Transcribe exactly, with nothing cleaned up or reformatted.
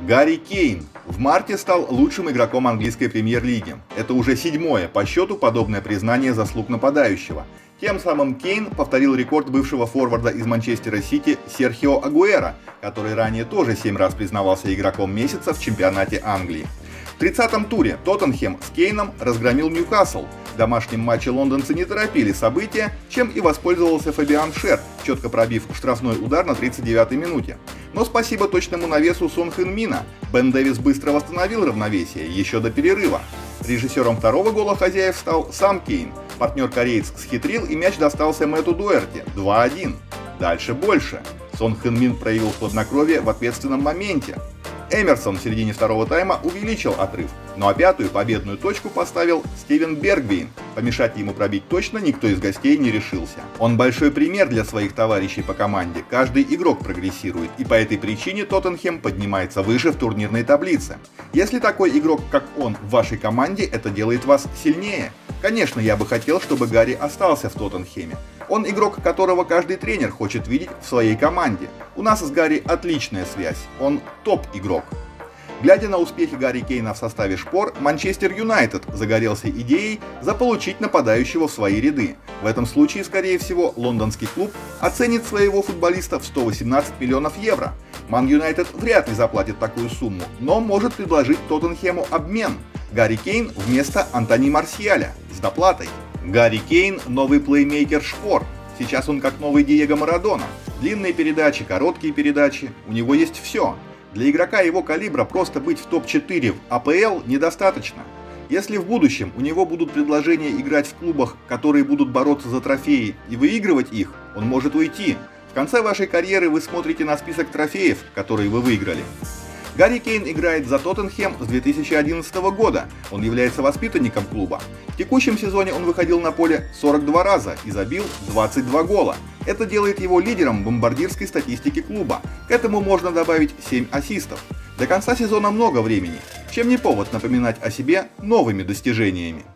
Гарри Кейн в марте стал лучшим игроком английской премьер-лиги. Это уже седьмое по счету подобное признание заслуг нападающего. Тем самым Кейн повторил рекорд бывшего форварда из Манчестера Сити Серхио Агуэро, который ранее тоже семь раз признавался игроком месяца в чемпионате Англии. В тридцатом туре Тоттенхэм с Кейном разгромил Ньюкасл. В домашнем матче лондонцы не торопили события, чем и воспользовался Фабиан Шер, четко пробив штрафной удар на тридцать девятой минуте. Но спасибо точному навесу Сон Хэн Мина, Бен Дэвис быстро восстановил равновесие еще до перерыва. Режиссером второго гола хозяев стал сам Кейн. Партнер-кореец схитрил, и мяч достался Мэтту Дуэрти – два один. Дальше больше. Сон Хэн Мин проявил хладнокровие в ответственном моменте. Эмерсон в середине второго тайма увеличил отрыв, ну а пятую победную точку поставил Стивен Бергвейн. Помешать ему пробить точно никто из гостей не решился. Он большой пример для своих товарищей по команде, каждый игрок прогрессирует, и по этой причине Тоттенхэм поднимается выше в турнирной таблице. Если такой игрок, как он, в вашей команде, это делает вас сильнее. Конечно, я бы хотел, чтобы Гарри остался в Тоттенхэме. Он игрок, которого каждый тренер хочет видеть в своей команде. У нас с Гарри отличная связь, он топ-игрок. Глядя на успехи Гарри Кейна в составе шпор, Манчестер Юнайтед загорелся идеей заполучить нападающего в свои ряды. В этом случае, скорее всего, лондонский клуб оценит своего футболиста в сто восемнадцать миллионов евро. Ман Юнайтед вряд ли заплатит такую сумму, но может предложить Тоттенхэму обмен. Гарри Кейн вместо Антони Марсиаля с доплатой. Гарри Кейн – новый плеймейкер шпор. Сейчас он как новый Диего Марадона. Длинные передачи, короткие передачи. У него есть все. Для игрока его калибра просто быть в топ четыре в А Пэ Эл недостаточно. Если в будущем у него будут предложения играть в клубах, которые будут бороться за трофеи и выигрывать их, он может уйти. В конце вашей карьеры вы смотрите на список трофеев, которые вы выиграли. Гарри Кейн играет за Тоттенхэм с две тысячи одиннадцатого года, он является воспитанником клуба. В текущем сезоне он выходил на поле сорок два раза и забил двадцать два гола. Это делает его лидером бомбардирской статистики клуба. К этому можно добавить семь ассистов. До конца сезона много времени, чем не повод напоминать о себе новыми достижениями.